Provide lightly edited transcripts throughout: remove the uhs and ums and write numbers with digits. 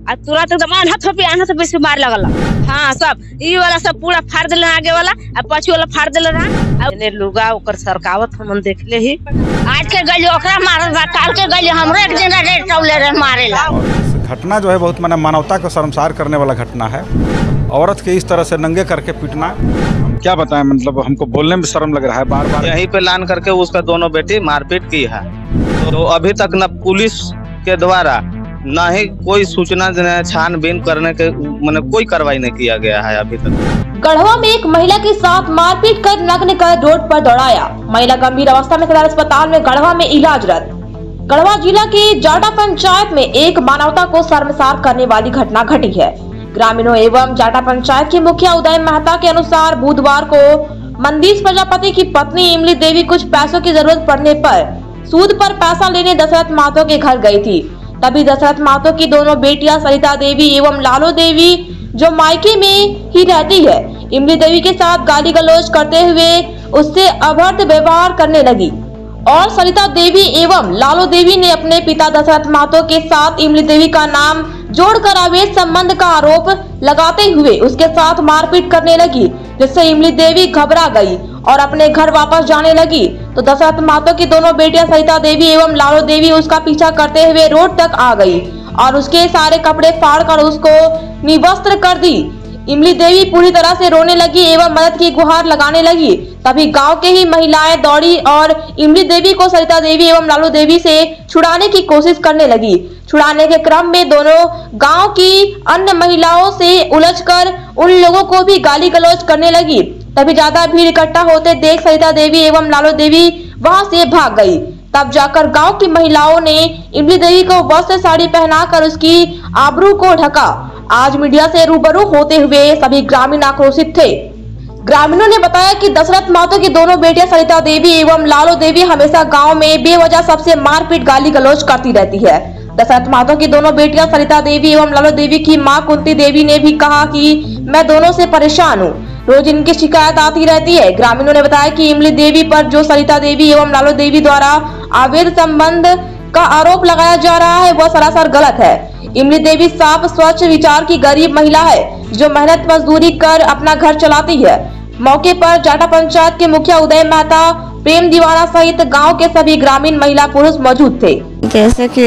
आ तुरंत एकदम अनहत पे से मार लगल। हाँ सब ई वाला सब पूरा फाड़ दिल आगे वाला आ पछी वाला फाड़ दिल रहा। लुगा ओकर सरकावत हम देखले ही। आज के गली ओकरा मारल बा, काल के गली हमरो एक दिन रेड टौले रे मारेला। घटना जो है बहुत मानवता को शर्मसार करने वाला घटना है। औरत के इस तरह से नंगे करके पीटना, हम क्या बताएं, मतलब हमको बोलने में शर्म लग रहा है। बार बार यहीं पे लान करके उसका दोनों बेटी मारपीट की है। तो अभी तक न पुलिस के द्वारा न ही कोई सूचना छानबीन करने के मैंने कोई कार्रवाई नहीं किया गया है अभी तक। गढ़वा में एक महिला के साथ मारपीट कर नग्न कर रोड पर दौड़ाया। महिला गंभीर अवस्था में सदर अस्पताल में गढ़वा में इलाजरत। गढ़वा जिला के जाटा पंचायत में एक मानवता को शर्मसार करने वाली घटना घटी है। ग्रामीणों एवं जाटा पंचायत के मुखिया उदय मेहता के अनुसार बुधवार को मंदीश प्रजापति की पत्नी इमली देवी कुछ पैसों की जरूरत पड़ने पर सूद पर पैसा लेने दशरथ महतो के घर गई थी। तभी दशरथ महतो की दोनों बेटियां सरिता देवी एवं लालो देवी जो मायके में ही रहती है, इमली देवी के साथ गाली गलौज करते हुए उससे अभद्र व्यवहार करने लगी और सरिता देवी एवं लालो देवी ने अपने पिता दशरथ महतो के साथ इमली देवी का नाम जोड़कर अवैध संबंध का आरोप लगाते हुए उसके साथ मारपीट करने लगी, जिससे इमली देवी घबरा गई और अपने घर वापस जाने लगी। तो दशरथ महतो की दोनों बेटियां सरिता देवी एवं लालो देवी उसका पीछा करते हुए रोड तक आ गई और उसके सारे कपड़े फाड़कर उसको निवस्त्र कर दी। इमली देवी पूरी तरह से रोने लगी एवं मदद की गुहार लगाने लगी। तभी गांव के ही महिलाएं दौड़ी और इमली देवी को सरिता देवी एवं लालू देवी से छुड़ाने की कोशिश करने लगी। छुड़ाने के क्रम में दोनों गांव की अन्य महिलाओं से उलझकर उन लोगों को भी गाली गलौज करने लगी। तभी ज्यादा भीड़ इकट्ठा होते देख सरिता देवी एवं लालू देवी वहां से भाग गई। तब जाकर गांव की महिलाओं ने इमली देवी को वस्त्र साड़ी पहनाकर उसकी आबरू को ढका। आज मीडिया से रूबरू होते हुए सभी ग्रामीण आक्रोशित थे। ग्रामीणों ने बताया कि दशरथ महतो की दोनों बेटियां सरिता देवी एवं लालो देवी हमेशा गांव में बेवजह सबसे मारपीट गाली गलौज करती रहती है। दशरथ महतो की दोनों बेटियां सरिता देवी एवं लालो देवी की मां कुंती देवी ने भी कहा कि मैं दोनों से परेशान हूँ, रोज इनकी शिकायत आती रहती है। ग्रामीणों ने बताया कि इमली देवी पर जो सरिता देवी एवं लालो देवी द्वारा अवैध संबंध का आरोप लगाया जा रहा है वह सरासर गलत है। इमली देवी साफ स्वच्छ विचार की गरीब महिला है जो मेहनत मजदूरी कर अपना घर चलाती है। मौके पर जाटा पंचायत के मुखिया उदय मेहता, प्रेम दीवाना सहित गांव के सभी ग्रामीण महिला पुरुष मौजूद थे। जैसे कि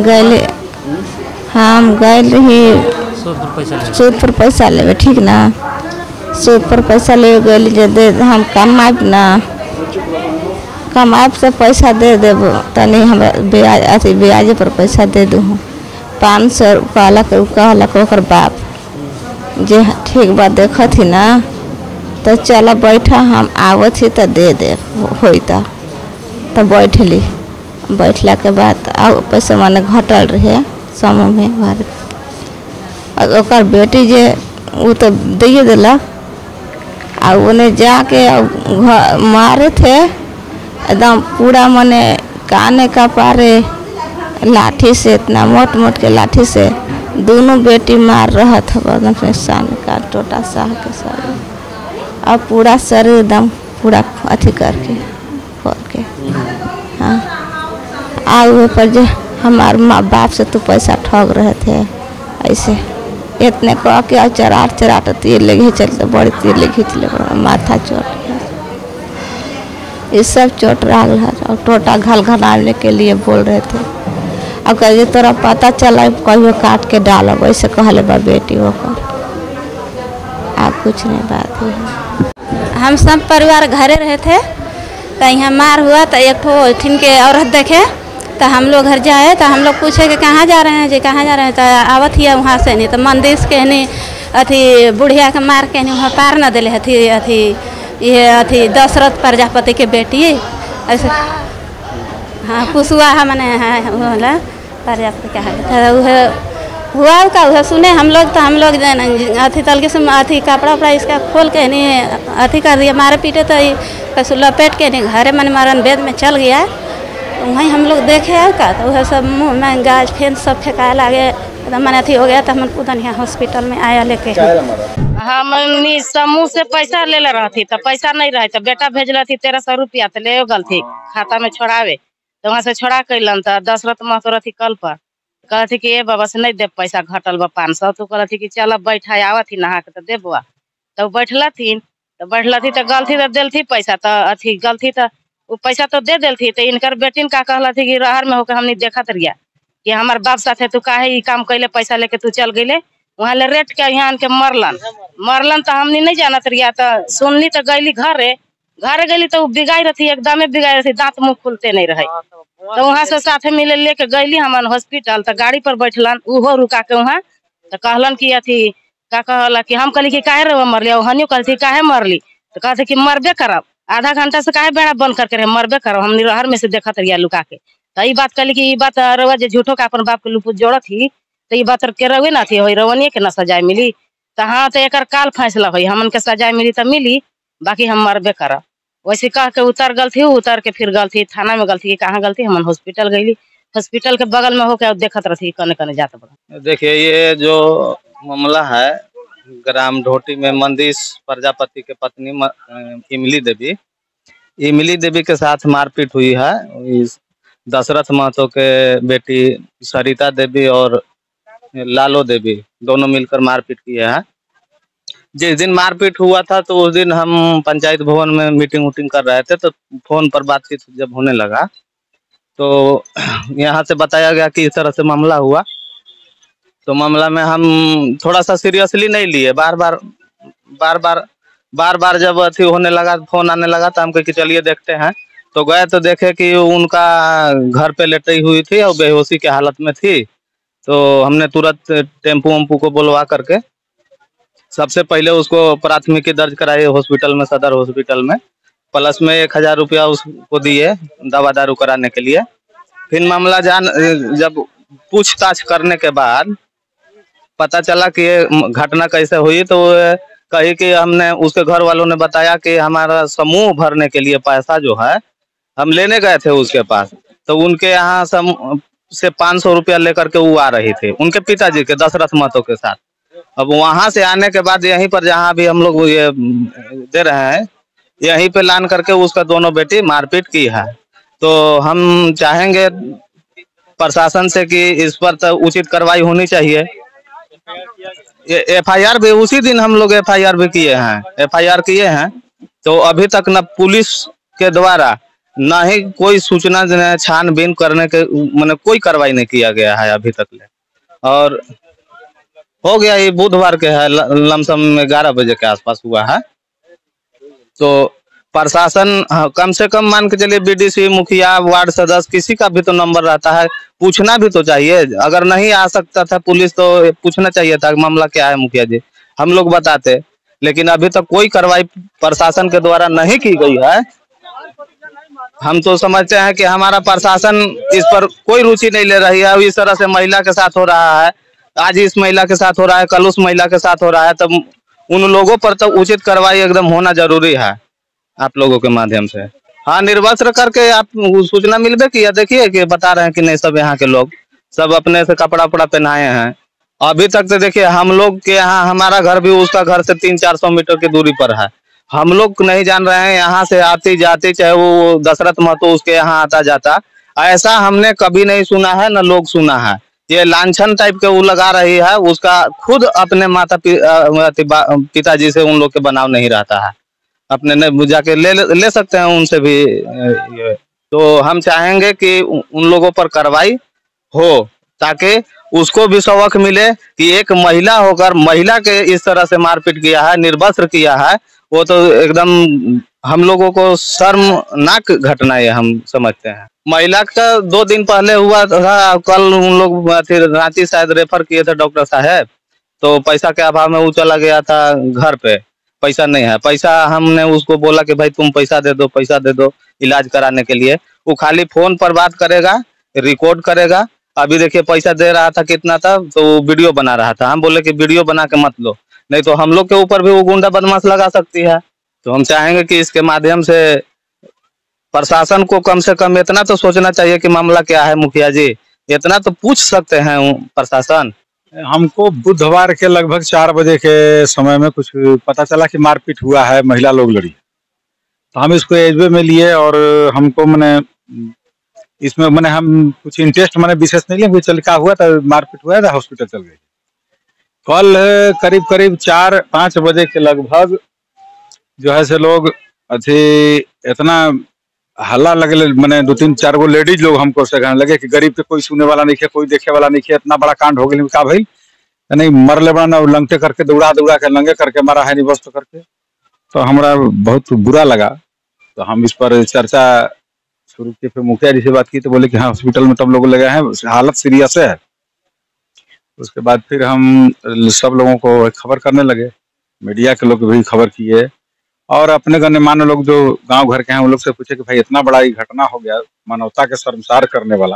हम गए ही सूद पर पैसा ले, ठीक ना, सूद पर पैसा ले गए हम कमाब ना, कमाब से पैसा दे देव तनी हमरा ब्याज पर पैसा दे दू 500 कहलक ओकर बाप जे ठीक बात देखत ही ना तो चल बैठा हम आवत ही तो दे दे होता तो बैठली। बैठला के बाद पैसा माने घटल रहे समूह में भर और बेटी जे वो तो दे दिलक आ उन्हें जाके मारे थे एकदम पूरा मने काने का पारे लाठी से, इतना मोट मोट के लाठी से दोनों बेटी मार रहा था अपने सान का टोटा साह के साथ और पूरा शरीर एकदम पूरा अथी करके फोड़ के। हाँ आगे पर जो हमारे माँ बाप से तो पैसा ठग रहे थे ऐसे इतने कह के चराट तीर ले घींच चलते बड़ी तीर ले घींच ले माथा चोट ये सब चोट रहा है और टोटा घलघलाने के लिए बोल रहे थे। अब कहे तोरा पता चला कहियो काट के डालो वैसे कहले बा बेटी होकर आप कुछ नहीं बात है। हम सब परिवार घरे रहे थे तो यहाँ मार हुआ तो एक ठो ठिन के औरत देखे तो हम लोग घर जाए तो हम लोग पूछे कि कहाँ जा रहे हैं जी, कहाँ जा रहे हैं, तो आवत ही वहाँ से नहीं तो मंदिर के नहीं अथी बुढ़िया के मार के नहीं वहाँ पार न दिले अथी अथी ये अथी दशरथ प्रजापति के बेटी ऐसे। हाँ कुशवाहा मने है प्रजापति का हुआ का वह सुने हम लोग तो हम लोग अथी तलके से अथी कपड़ा उपड़ा इसका खोल के नहीं अथी कर दिया मारे पीटे तो कैसे लपेट के नहीं घरे मन मरण वेद में चल गया। वहीं हम लोग देखे है का तो वह सब मुँह में गाज फेंस सब फेंकाए लगे एकदम मन अथी हो गया तो हम उधर यहाँ हॉस्पिटल में आया लेके। हम समूह से पैसा ले रही तो पैसा नहीं रहे तो बेटा भेजल थी 1300 रुपया तो ले गल थी खाता में छोड़ावे तो वहाँ से छोड़ा कैलन तो दशरथ महतो रही कल पर कहती कि ए बाबा से नहीं दे पैसा, घटल बा 500। तो कहती कि चल बैठा आवत ही नहा के तो देबुआ। तो बैठला थी तो गलती तो दिलथी पैसा, तो अथी गलती तो वो पैसा तो दे दिलथी। तो इनकर बेटिन का कहला थी कि रहर में होकर हमने देखत रिया कि हमार बाप साथे तू काहे ई काम कैले, पैसा लेके तू चल गईले वहाँ ले रेट के यहाँ के मरलन। तो हमने नहीं जानत रिया। तो सुनली तो गईली घरे गईली तो बिगाई रही, एकदम बिगाई रही, दांत मुंह खुलते नहीं रहे। तो वहाँ से साथे मिले लेके गईली हमारे हॉस्पिटल। तो गाड़ी पर बैठलन उहो रुका के वहाँ। तो कहलन कि अथी का कहला कि हम कहली कि काहे रे मरली, हनियो कहती काहे मरली। तो कहते कि मरबे करब, आधा घंटा से काहे बेड़ा बंद करके रहे, मरबे करब, हमने रहर में से देखत रिया लुका के। तो ई बात कहली कि ई बात रवा जे झूठो का अपन बाप के लुपुत जोड़त ही, तो ई बात के रवे ना थी होई, रवनिए के ना सजाए मिली। तो हाँ तो एकर काल फैसला होई, हमन के सजाए मिली तो मिली, बाकी हम मरबे करब। वैसे कह के उतर गलती, उतर के फिर गलती थाना में गलती, कहाँ गलती, हम हॉस्पिटल गईली, हॉस्पिटल के बगल में होके देखत रही कने कने जात बड़ा। देखिए ये जो मामला है ग्राम ढोटी में मंदिर प्रजापति के पत्नी इमली देवी के साथ मारपीट हुई है। इस दशरथ महतो के बेटी सरिता देवी और लालो देवी दोनों मिलकर मारपीट किए हैं। जिस दिन मारपीट हुआ था तो उस दिन हम पंचायत भवन में मीटिंग कर रहे थे। तो फोन पर बातचीत जब होने लगा तो यहाँ से बताया गया कि इस तरह से मामला हुआ। तो मामला में हम थोड़ा सा सीरियसली नहीं लिए, बार बार जब अथी होने लगा, फोन आने लगा, तो हम कहे कि चलिए देखते हैं। तो गए तो देखे कि उनका घर पे लेटी हुई थी और बेहोशी के हालत में थी। तो हमने तुरंत टेम्पू वम्पू को बुलवा करके सबसे पहले उसको प्राथमिकी दर्ज कराई हॉस्पिटल में, सदर हॉस्पिटल में, प्लस में 1000 रुपया उसको दिए दवा दारू कराने के लिए। फिर मामला जब पूछताछ करने के बाद पता चला कि ये घटना कैसे हुई। तो कही कि हमने उसके घर वालों ने बताया कि हमारा समूह भरने के लिए पैसा जो है हम लेने गए थे उसके पास। तो उनके यहाँ से 500 रुपया लेकर के वो आ रही थी उनके पिताजी के दशरथ महतो के साथ। अब वहां से आने के बाद यहीं पर जहाँ भी हम लोग ये दे रहे हैं, यहीं पे लान करके उसका दोनों बेटी मारपीट की है। तो हम चाहेंगे प्रशासन से कि इस पर तो उचित कार्रवाई होनी चाहिए। FIR भी उसी दिन हम लोग FIR भी किए हैं। तो अभी तक न पुलिस के द्वारा न ही कोई सूचना छानबीन करने के मैंने कोई कार्रवाई नहीं किया गया है अभी तक ले। और हो गया ये बुधवार के है, लमसम 11 बजे के आसपास हुआ है। तो प्रशासन कम से कम मान के चलिए BDC, मुखिया, वार्ड सदस्य, किसी का भी तो नंबर रहता है, पूछना भी तो चाहिए। अगर नहीं आ सकता था पुलिस तो पूछना चाहिए था मामला क्या है मुखिया जी, हम लोग बताते। लेकिन अभी तक कोई कार्रवाई प्रशासन के द्वारा नहीं की गई है। हम तो समझते हैं कि हमारा प्रशासन इस पर कोई रुचि नहीं ले रही है। इस तरह से महिला के साथ हो रहा है, आज इस महिला के साथ हो रहा है, कल उस महिला के साथ हो रहा है। तब उन लोगों पर तो उचित कार्रवाई एकदम होना जरूरी है आप लोगों के माध्यम से। हाँ, निर्वस्त्र करके आप सूचना मिलबे किया, देखिए कि बता रहे हैं कि नहीं, सब यहाँ के लोग सब अपने से कपड़ा उपड़ा पहनाए हैं। अभी तक तो देखिए हम लोग के यहाँ, हमारा घर भी उसका घर से 300-400 मीटर की दूरी पर है। हम लोग नहीं जान रहे हैं यहाँ से आती जाती, चाहे वो दशरथ महतो उसके यहाँ आता जाता, ऐसा हमने कभी नहीं सुना है, न लोग सुना है। ये लांछन टाइप के वो लगा रही है, उसका खुद अपने माता पिताजी से उन लोग के बनाव नहीं रहता है। अपने ने जाके ले सकते हैं उनसे भी। तो हम चाहेंगे कि उन लोगों पर कार्रवाई हो, ताकि उसको भी सबक मिले कि एक महिला होकर महिला के इस तरह से मारपीट किया है, निर्वस्त्र किया है, वो तो एकदम हम लोगों को शर्मनाक घटना है हम समझते हैं। महिला का 2 दिन पहले हुआ था, कल उन लोग रांची शायद रेफर किए थे डॉक्टर साहब। तो पैसा के अभाव में वो चला गया था घर पे, पैसा नहीं है। पैसा हमने उसको बोला कि भाई तुम पैसा दे दो इलाज कराने के लिए। वो खाली फोन पर बात करेगा, रिकॉर्ड करेगा। अभी देखिए पैसा दे रहा था, कितना था, तो वीडियो बना रहा था। हम बोले कि वीडियो बना के मत लो, नहीं तो हम लोग के ऊपर भी वो गुंडा बदमाश लगा सकती है। तो हम चाहेंगे कि इसके माध्यम से प्रशासन को कम से कम इतना तो सोचना चाहिए कि मामला क्या है। मुखिया जी इतना तो पूछ सकते हैं प्रशासन। हमको बुधवार के लगभग 4 बजे के समय में कुछ पता चला कि मारपीट हुआ है, महिला लोग लड़ी। तो हम इसको एजबे में लिए और हमको मैंने इसमें मैंने हम कुछ इंटरेस्ट मैंने विशेष नहीं लिया, चल क्या हुआ था, मारपीट हुआ था, हॉस्पिटल चल गए। कल करीब करीब 4-5 बजे के लगभग जो है से लोग अथी इतना हल्ला लगे, मैंने 2-3-4 गो लेडीज लोग हमको से कहने लगे कि गरीब के कोई सुने वाला नहीं है, कोई देखे वाला नहीं है, इतना बड़ा कांड हो गया। का भाई नहीं मरले बड़ा ना, लंगटे करके दौड़ा के नंगे करके मारा है, निवस्त करके। तो हमारा बहुत बुरा लगा। तो हम इस पर चर्चा शुरू की, फिर मुखिया जी से बात की तो बोले कि हाँ हॉस्पिटल में तब लोग लगे हैं, हालत सीरियस है। उसके बाद फिर हम सब लोगों को खबर करने लगे, मीडिया के लोग भी खबर किए और अपने गणमान्य लोग जो गांव घर के हैं उन लोग से पूछे कि भाई इतना बड़ा ये घटना हो गया, मानवता के शर्मसार करने वाला,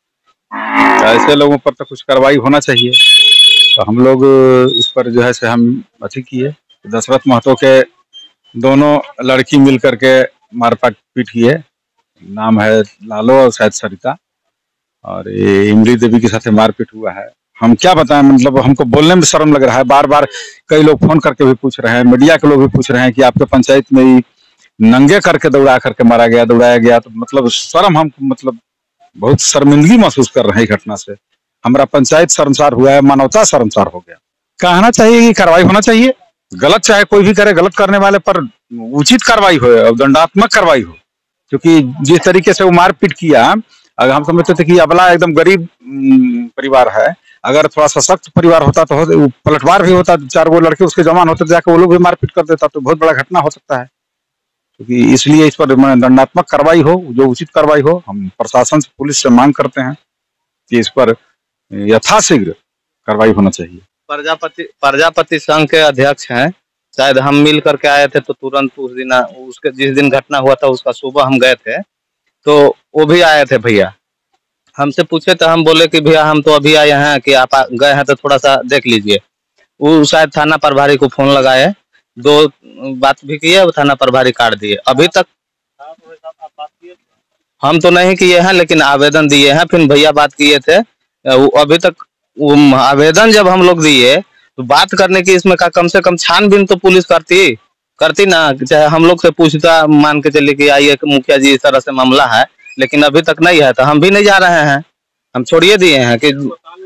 तो ऐसे लोगों पर तो कुछ कार्रवाई होना चाहिए। तो हम लोग इस पर जो है से हम अथी किए, दशरथ महतो के दोनों लड़की मिल करके मारपीट किए, नाम है लालो और शायद सरिता, और ये इमली देवी के साथ मारपीट हुआ है। हम क्या बताएं, मतलब हमको बोलने में शर्म लग रहा है। बार बार कई लोग फोन करके भी पूछ रहे हैं, मीडिया के लोग भी पूछ रहे हैं कि आपके पंचायत में ही नंगे करके दौड़ा करके मारा गया, दौड़ाया गया। तो मतलब शर्म, हम मतलब बहुत शर्मिंदगी महसूस कर रहे हैं घटना से। हमारा पंचायत शर्मसार हुआ है, मानवता शर्मसार हो गया। कहना चाहिए कि कार्रवाई होना चाहिए, गलत चाहे कोई भी करे, गलत करने वाले पर उचित कार्रवाई हो और दंडात्मक कार्रवाई हो। क्योंकि जिस तरीके से वो मारपीट किया, अगर हम समझते थे कि अबला एकदम गरीब परिवार है, अगर थोड़ा सशक्त परिवार होता तो पलटवार भी होता, 4 गो लड़के उसके जवान होते, जाकर वो लोग भी मारपीट कर देता, तो बहुत बड़ा घटना हो सकता है। क्योंकि इसलिए इस पर दंडात्मक कार्रवाई हो, जो उचित कार्रवाई हो। हम प्रशासन से, पुलिस से मांग करते हैं कि इस पर यथाशीघ्र कार्रवाई होना चाहिए। प्रजापति संघ के अध्यक्ष हैं, शायद हम मिल करके आए थे, तो तुरंत उस दिन, उसके जिस दिन घटना हुआ था उसका सुबह हम गए थे, तो वो भी आए थे। भैया हमसे पूछे तो हम बोले कि भैया हम तो अभी आए हैं, कि आप गए हैं तो थोड़ा सा देख लीजिए। वो शायद थाना प्रभारी को फोन लगाए, 2 बात भी किए, थाना प्रभारी काट दिए। अभी तक हम तो नहीं किए हैं, लेकिन आवेदन दिए हैं। फिर भैया बात किए थे, अभी तक वो आवेदन जब हम लोग दिए तो बात करने की इसमें का कम से कम छानबीन तो पुलिस करती ना, चाहे हम लोग से पूछता, मान के चलिए कि आइए मुखिया जी इस तरह से मामला है, लेकिन अभी तक नहीं है। तो हम भी नहीं जा रहे हैं, हम छोड़िए दिए हैं कि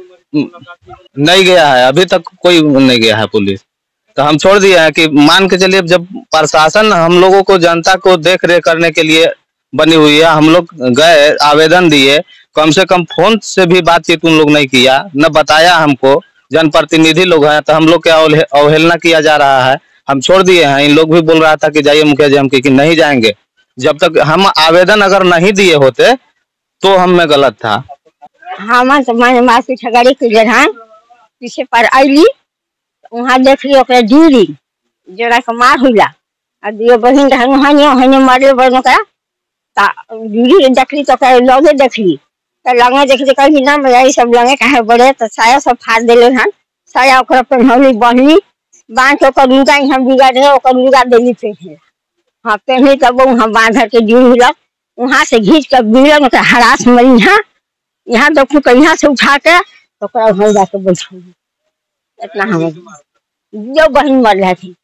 नहीं गया है, अभी तक कोई नहीं गया है पुलिस। तो हम छोड़ दिए हैं कि मान के चलिए जब प्रशासन हम लोगों को, जनता को देख रेख करने के लिए बनी हुई है, हम लोग गए, आवेदन दिए, कम से कम फोन से भी बातचीत उन लोग नहीं किया, न बताया हमको। जनप्रतिनिधि लोग हैं तो हम लोग के अवहेलना किया जा रहा है, हम छोड़ दिए हैं। इन लोग भी बोल रहा था कि जाइए मुखिया जी, हम कि नहीं जाएंगे जब तक हम आवेदन अगर नहीं दिए होते, तो हम में गलत था। हम तो मैंने मासी ठगड़ी के जगह पीछे पर आईली, वहाँ देख लियो ओकरा दूरी जरा के मार हुआ, और दियो बहिन रहन हने मारे बनो का, ता दूरी देखली तो ओकरा लगे देखली, तो लगे देखली तो कहीं ना मेरा सब लगे कहे बड़े, तो साया सब फाड़ देले हन, साया ओकरा पहनली बहनी बांध के ओकर लुगा हम बिगाड़े, ओकर लुगा देली पहने। हाँ पहनी तब वहाँ बांध के दूर हिलक, वहाँ से घींच के बिलन के हरास मरी, यहाँ देखू तो यहाँ से उठा के तो हम जाके बैठू, इतना हम जो बहन मर रहे थी।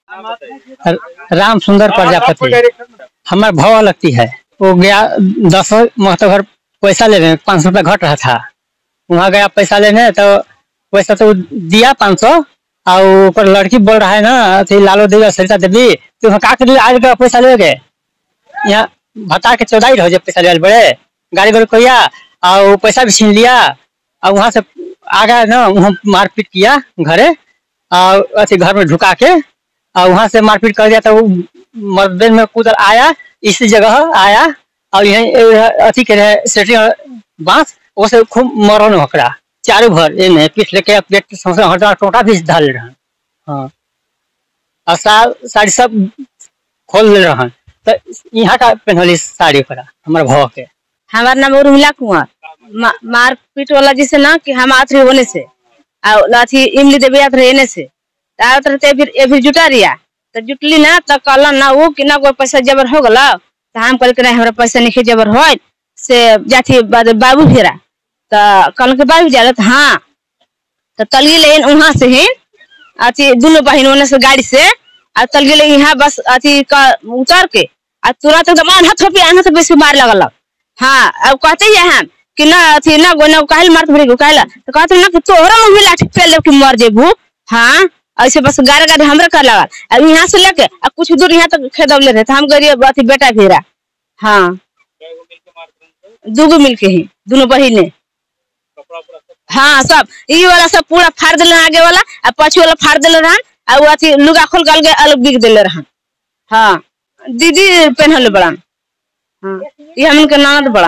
राम सुंदर प्रजापति हमारे भाव लगती है, वो गया 10 महतो घर पैसा लेने, 500 रुपया घट रहा था, वहाँ गया पैसा लेने, तो पैसा तो दिया 500, और लड़की बोल रहा है ना थी लालो देवी सरिता देवी, तो वहाँ का आज का पैसा ले गए, यहाँ भता के 14 रहो जब पैसा ले बड़े गाड़ी बड़े कोया, और पैसा भी छीन लिया, और वहाँ से आ गया ना, वहाँ मारपीट किया घरे, और अथी घर में ढुका के, और वहाँ से मारपीट कर दिया। तो मर्दन में कूद आया, इसी जगह आया, और यही अथी के रहे सेटिंग बांस, वो से खूब मरन होकरा चारों भर इन्हें पीछ लेके पेट हटा टोटा भी डाल रहे। हाँ, और साड़ी सब खोल ले रहे, तो यहाँ का पहनली साड़ी ओकरा हमारे भाव के। हमारा नाम उर्मिला कुमार। मारपीट वाला जिसे ना कि हम आत रहे होने से, अथी इमली देवी आत रहने से, फिर जुटा रिया, तो जुटली ना, तो कहला ना वो कि ना कोई पैसा जबर हो गला, तो हम कहल के नहीं हमारा पैसा नहीं जबर हो से जाती बाबू फेरा, तो कल के बाबू जा, तो हाँ, तो तल गए वहां से ही अथी दोनों बहन होने से गाड़ी से, और तल गए यहाँ बस अथी का उतर के, तुरंत एकदम आना थोपी बेसी मार लगल, हाँ अब कहते ही हम कि ना अथी ना गोना कहल मारत बड़ी को कहला तो कहते ना कि तोहरा मुंह में लाठी फेल दे कि मर जेबू। हाँ ऐसे बस गारे गारे हमरे कर लगा। अब यहाँ से लेके अब कुछ दूर यहाँ तक खेदवले रहे हम गरीब अथी बेटा घेरा। हाँ दूगो मिलके ही दोनों बहिने। हाँ सब ई वाला सब पूरा फाड़ दिले आगे वाला आ पछू वाला फाड़ दिले रहन आ वो अथी लुगा खोल गल के अलग बिक दिले रहन। हाँ दीदी पहनले बड़ा। हाँ ये हमन के ननद बड़ा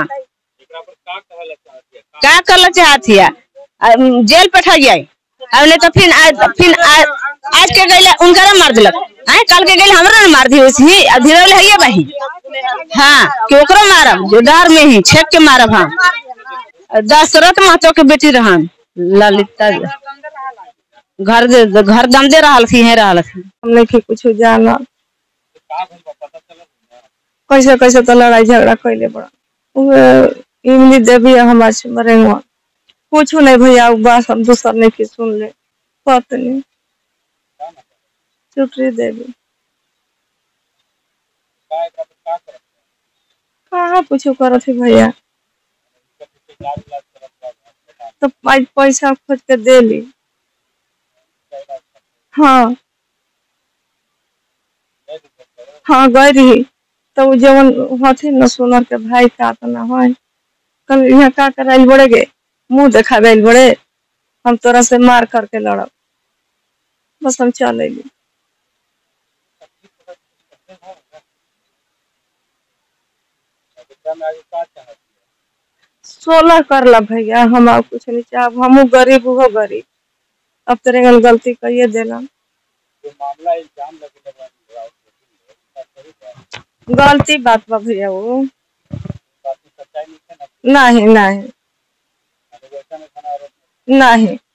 का करला चाहतिया जेल पठा जाए अब नहीं तो फिर आज के गइले उनकरा मार दिलक हैं कल के गइले हमरा ने मार दी वैसे अब धीरे है ये बही। हाँ कि ओकरा मारब जो डर में ही छेक के मारब। हाँ दशरथ महतो के बेटी रहन ललिता घर दम दे रहा थी है रहा थी हमने की कुछ जाना कैसे कैसे तो लड़ाई झगड़ा कैले बड़ा इमली देवी हमारे से मरेंगे कुछ नहीं भैया बस हम दूसर नहीं की सुन ले पत्नी चुटरी देवी कहाँ कुछ करो थी भैया तो पैसा खोज के दे ली। हाँ हाँ गई रही तो जवन हथी न सोनर के भाई का ना है कल यहाँ का कराइल बड़े गे मुंह देखा गए बड़े हम तोरा से मार करके लड़ब बस हम चले ली। सोलह कर ला भैया हम कुछ नहीं चाहब हम गरीब हो गरीब अब तेरे गलती करिए देना गलती बात बा भैया वो नहीं नहीं नहीं